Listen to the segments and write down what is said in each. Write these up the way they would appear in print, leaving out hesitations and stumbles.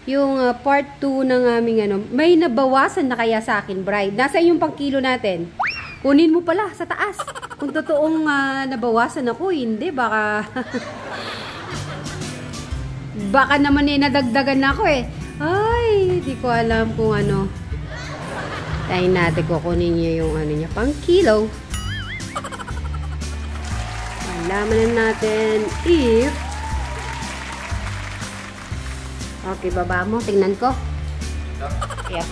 yung part 2 ng aming ano. May nabawasan na kaya sa akin, bride? Nasa yung pang kilo natin? Kunin mo pala sa taas. Kung totoong nabawasan ako, hindi. Baka... baka naman nadagdagan na ako eh. Ay, hindi ko alam kung ano. Tayo natin kukunin niya yung ano niya, pang kilo. Malaman na natin if... Okay, baba mo. Tingnan ko. Yeah.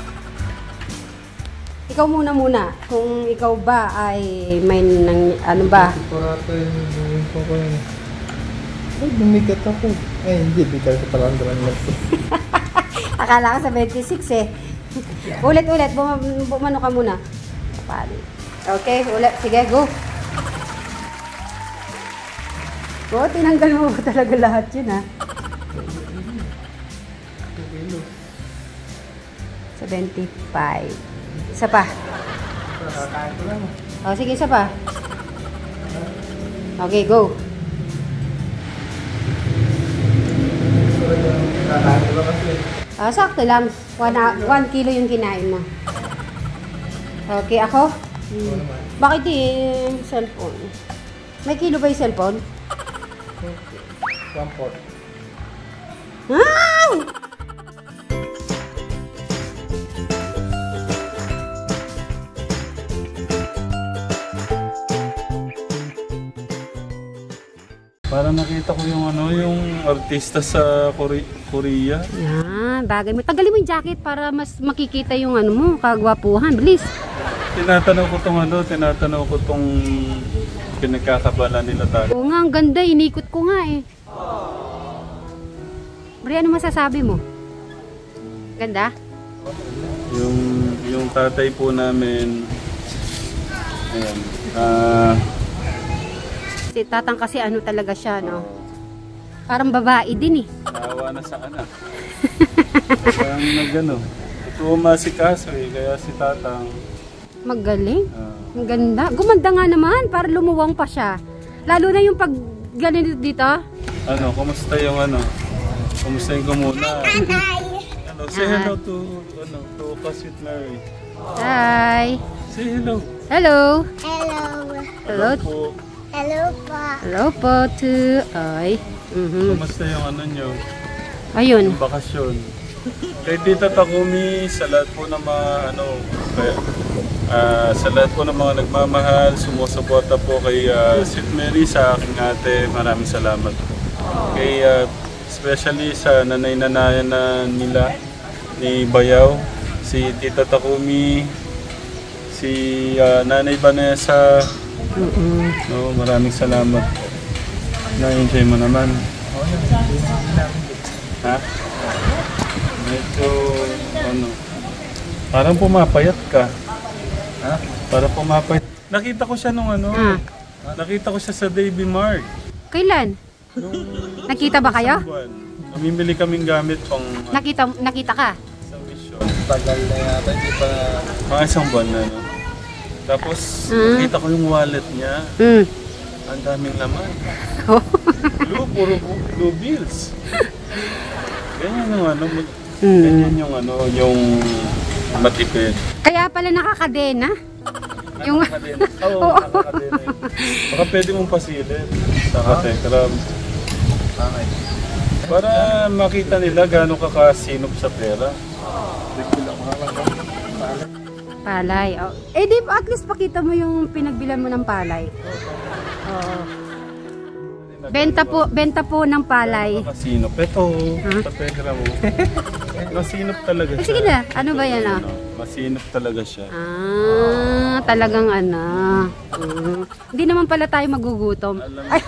Ikaw muna. Kung ikaw ba ay may ano ba? Parata yung gawin ko ko yun. Ay, bumigat ako. Ay, hindi. Bigat ko pala ang lang ko. Akala ka sa 26 eh. Ulit. Bumano ka muna. Okay, ulit. Sige, go. Go, tinanggal mo talaga lahat yun ha. 75. Isa pa. Oh, sige, isa pa. Okay, go. Sakto lang. 1 kilo yung kinain mo. Okay, ako? Bakit yung cellphone? May kilo ba yung cellphone? 1/4. Ah! Para nakita ko yung ano, yung artista sa Korea. Yan, bagay mo. Tagalin mo yung jacket para mas makikita yung ano mo, kagwapuhan. Bilis. Tinatanong ko tong pinagkakabala nila tayo. Oo nga, ang ganda. Inikot ko nga eh. Bri, ano masasabi mo? Ganda? Yung tatay po namin, ayan, Si Tatang kasi ano talaga siya, no? Parang babae din eh. naawa na sa anak. Parang nagano, ito umasikaso eh, kaya si Tatang. Magaling. Ang ganda. Gumanda nga naman, para lumuwang pa siya. Lalo na yung pag ganito dito. Ano, kumusta yung ano? Kumusta yung gumuna? Ano, say hello to Kaswit Mary. Hi. Say hello. Hello. Hello po. Hello po to... Ay. Kumusta yung ano nyo? Ayun. Yung bakasyon. Kay Tita Takumi, sa lahat po ng mga ano, sa lahat po ng mga nagmamahal, sumusuporta po kay Sweet Mary, sa aking ate, maraming salamat. Kay, especially sa nanay-nanayan na nila, ni Bayaw, si Tita Takumi, si Nanay Vanessa. No, maraming salamat. Na-enjoy mo naman. Ha? Medyo, ano, parang pumapayat ka. Ha? Parang pumapayat. Nakita ko siya nung ano, nakita ko siya sa Davy Mart. Kailan? Nakita ba kayo? Namimili kaming gamit pang... Nakita ka? Sa Vision. Tagal na yata, hindi pa... Mga isang buwan na, no? Tapos, nakita ko yung wallet niya. Ang daming laman. Puro blue bills. Ganyan yung ano, ganyan yung ano, yung matipid. Kaya pala nakakadena? Yung... Oo, nakakadena. Baka pwede mong pasilid sa Katekram. Para makita nila gaano ka kasinop sa pera. Palay. Oh. Eh di at least pakita mo yung pinagbilan mo ng palay. Oo. Benta po ng palay. Kasinop. Ito, sa pera mo. Masinop talaga siya. Sige na, ano ba yan ah? Masinop talaga siya. Talagang ano. Hindi naman pala tayo magugutom. Ay.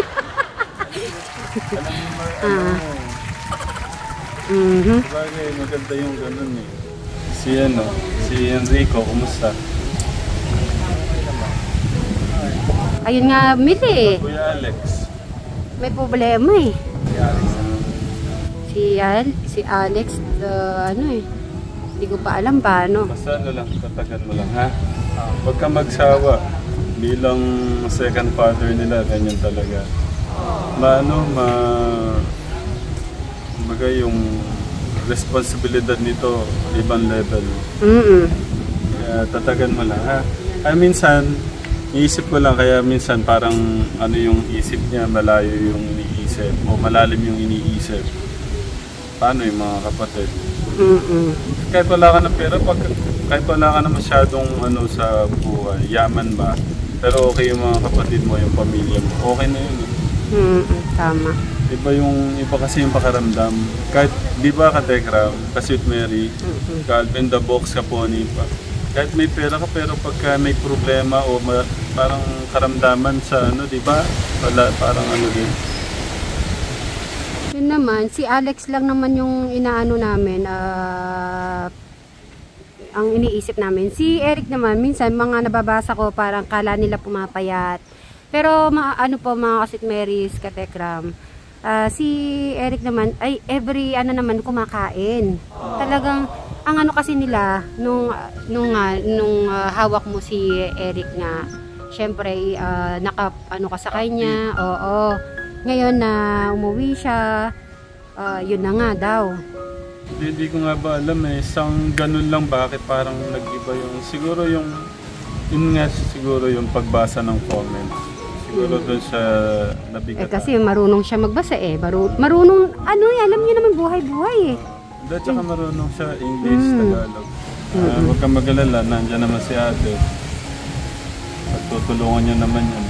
Bagay, maganda yung ganun eh. Si Enrico, kumusta? Ayun nga, mili eh. Kuya Alex. May problema eh. Si Alex, ano eh. Hindi ko pa alam paano. Basta ano lang, tatagan mo lang ha. Huwag kang magsawa. Bilang second father nila, ganyan talaga. Kumbaga yung responsibilidad nito, ibang level. Mm-mm. Kaya tatagan mo lang, ha? Ay, minsan, iisip ko lang, kaya minsan parang ano yung isip niya, malayo yung iniisip, o malalim yung iniisip. Paano yung mga kapatid? Kahit wala ka ng pera, kahit wala ka na masyadong ano sa buhay, yaman ba? Pero okay yung mga kapatid mo, yung pamilya mo, okay na yun. Tama. Iba kasi yung pakaramdam. Kahit, di ba Katekram, Kasweet Mary, Calvin the Box Kaponi pa. Kahit may pera ka, pero pagka may problema o parang karamdaman sa ano, di ba? Wala, parang ano din. Yun naman, si Alex lang naman yung inaano namin, ang iniisip namin. Si Eric naman, minsan mga nababasa ko, parang kala nila pumapayat. Pero ano po mga Kasweet Marys, Katekram, si Eric naman, ay every ano naman kumakain. Talagang, ang ano kasi nila, nung hawak mo si Eric nga, syempre, ano ka sa kanya, oo. Ngayon na umuwi siya, yun na nga daw. Hindi ko nga ba alam isang ganun lang bakit parang nag-iba yung, siguro yun nga siguro yung pagbasa ng comments. Siguro doon siya nabigat. Kasi marunong siya magbasa marunong, ano alam niya naman buhay-buhay At saka marunong siya English, Tagalog. Huwag kang mag-alala, nandiyan naman si ate. At tutulungan niya naman yan.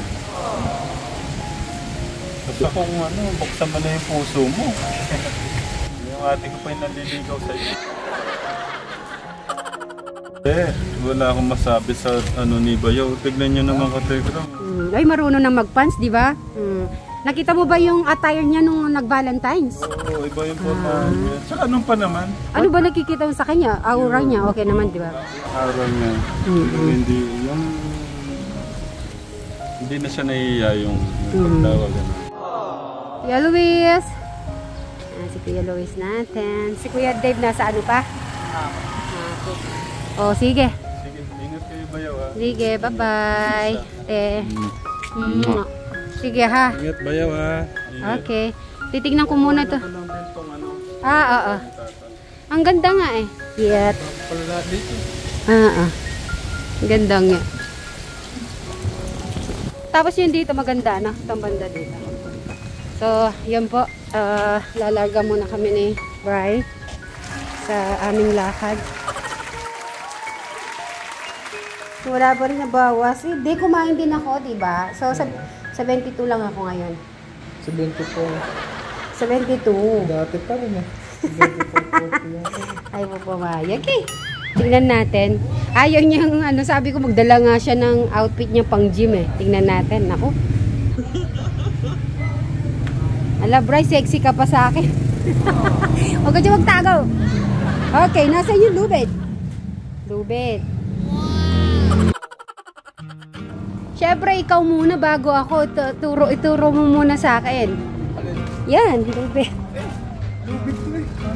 Basta kung ano, buksan mo na yung puso mo. Yung ate ko pa yung naliligaw sa'yo. Wala akong masabi sa ano ni Bayaw. Tignan niyo naman Katekram. Ay, marunong na mag-pants, di ba? Nakita mo ba yung attire niya nung nag-Valentine's? Oo, iba yung pagkain niya. Tsaka anong pa naman? Ano ba nakikita mo sa kanya? Aura niya, okay naman, di ba? Aura niya. Hindi na siya nahihiya yung pagtawag. Kuya Luis. Si Kuya Luis natin. Si Kuya Dave nasa ano pa? Oh, sige. Sige, ingat kayo Bayaw ha. Sige, bye-bye. Sige ha. Ingat Bayaw ha. Okay. Titignan ko muna to. Oo. Ang ganda nga Yet. Ang ganda nga. Tapos yung dito maganda, no? Itong banda dito. So, yun po. Lalarga muna kami ni Bri sa aming lakad. Wala pa rin nabawas. Hindi, kumain din ako, diba? So, 72 lang ako ngayon. 74. 72. Dati pa rin Ay mo pumayag Tingnan natin. Ayaw niyang, sabi ko magdala nga siya ng outfit niya pang gym Tingnan natin. Ako. Ala, Bri, sexy ka pa sa akin. Huwag ka dyan magtagaw. Okay, nasa yung lubid. Lubid. Siyempre, ikaw muna bago ako. Ituro mo muna sa akin. Yan, lubid. Lubid ko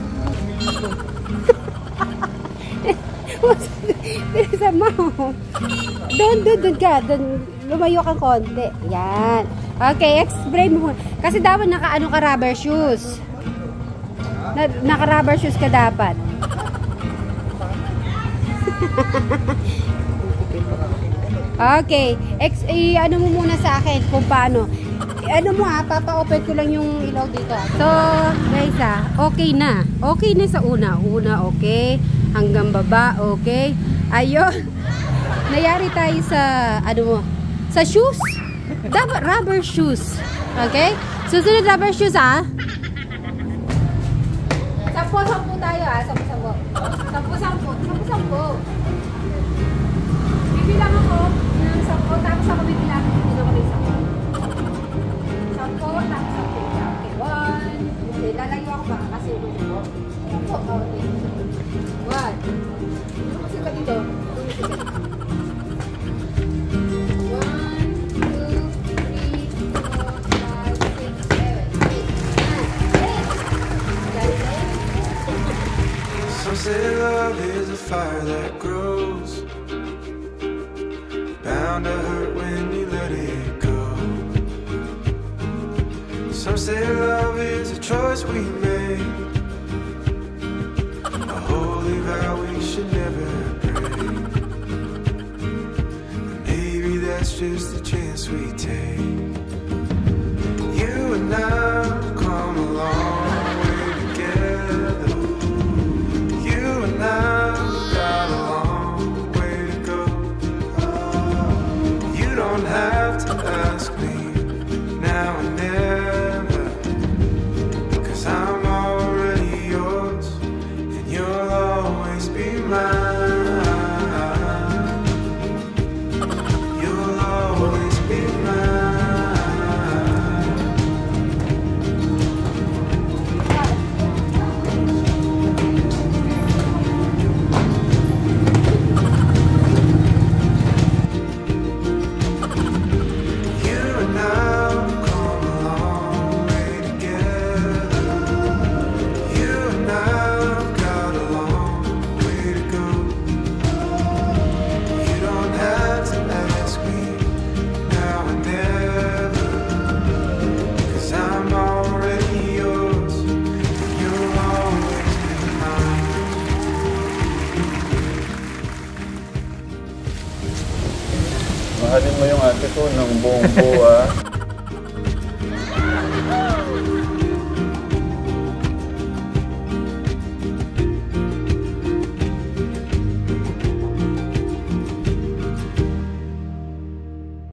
Sama mo. Doon ka. Lumayo kang konti. Yan. Okay, explain mo. Kasi dapat naka-ano ka rubber shoes. Naka-rubber shoes ka dapat. Okay. Ano mo muna sa akin kung paano. Ano mo papa-open ko lang yung ilaw dito. So, guys okay na. Okay na sa una. Una, okay. Hanggang baba, okay. Ayun. Nayari tayo sa, sa shoes. Dapat rubber shoes. Okay? Susunod rubber shoes, Sampo tayo, Sampo. Bibilang ako ng 10, tapos ako bibilang. Hindi na kami 10. 10, tapos 10. Okay, 1. Okay, lalayo ako ba? Kasi 10. Okay. 1. Kasi ka dito. 1, 2, 3, 4, 5, 6, 7, 8, 9, 10. Some say love is a fire that grows, bound to hurt when you let it go. Some say love is a choice we make, how we should never break. Maybe that's just the chance we take. You and I've come a long way together. You and I've got a long way to go. You don't have to ask me now and never, 'cause I'm already yours, and you'll always be mine. You'll always be mine. You and I've come a long way together. You and I've got a long way to go. You don't have to ask me now and never, 'cause I'm already yours, and you'll always be mine. Mahalin mo yung ate ko ng buong buo, ah.